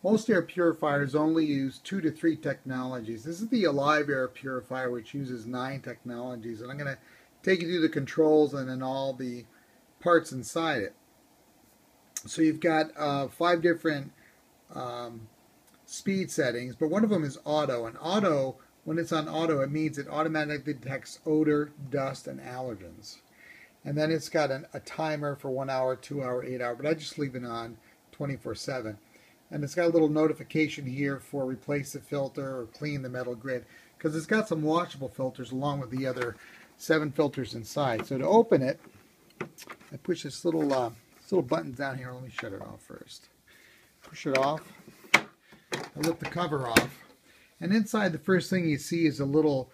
Most air purifiers only use 2 to 3 technologies. This is the Alive air purifier, which uses 9 technologies, and I'm going to take you through the controls and then all the parts inside it. So you've got 5 different speed settings, but one of them is auto. And auto, when it's on auto, it means it automatically detects odor, dust, and allergens. And then it's got a timer for 1 hour, 2 hour, 8 hour, but I just leave it on 24/7. And it's got a little notification here for replace the filter or clean the metal grid, because it's got some washable filters along with the other 7 filters inside. So to open it, I push this little button down here. Let me shut it off first. Push it off. I lift the cover off. And inside, the first thing you see is a little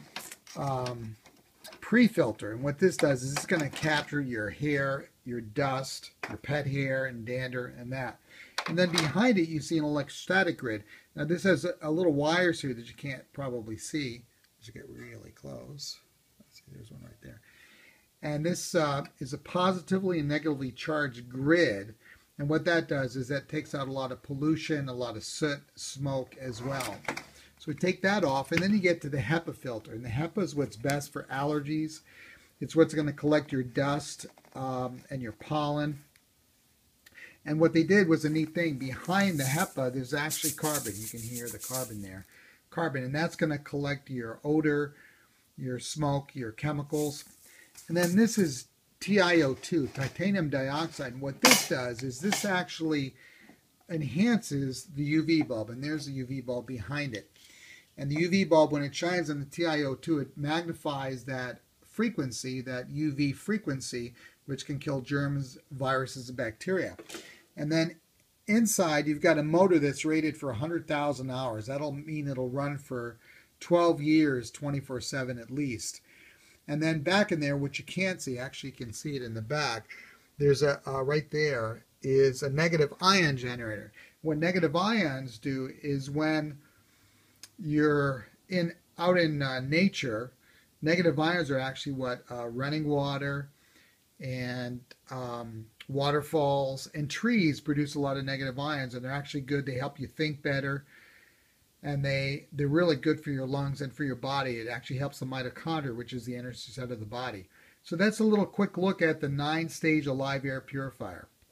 pre-filter. And what this does is it's going to capture your hair, your dust, your pet hair, and dander, and that. And then behind it, you see an electrostatic grid. Now, this has a little wires here that you can't probably see. Let's get really close. Let's see, there's one right there. And this is a positively and negatively charged grid. And what that does is that takes out a lot of pollution, a lot of soot, smoke as well. So we take that off, and then you get to the HEPA filter. And the HEPA is what's best for allergies. It's what's going to collect your dust and your pollen. And what they did was a neat thing. Behind the HEPA, there's actually carbon. You can hear the carbon there. Carbon, and that's going to collect your odor, your smoke, your chemicals. And then this is TiO2, titanium dioxide. And what this does is this actually enhances the UV bulb. And there's the UV bulb behind it. And the UV bulb, when it shines on the TiO2, it magnifies that frequency, that UV frequency, which can kill germs, viruses, and bacteria. And then inside, you've got a motor that's rated for 100,000 hours. That'll mean it'll run for 12 years, 24/7 at least. And then back in there, which you can't see, actually you can see it in the back, there's right there is a negative ion generator. What negative ions do is when you're out in nature, negative ions are actually what running water and waterfalls and trees produce a lot of negative ions, and they're actually good. They help you think better, and they're really good for your lungs and for your body. It actually helps the mitochndria, which is the energy center of the body. So that's a little quick look at the 9-stage Alive air purifier.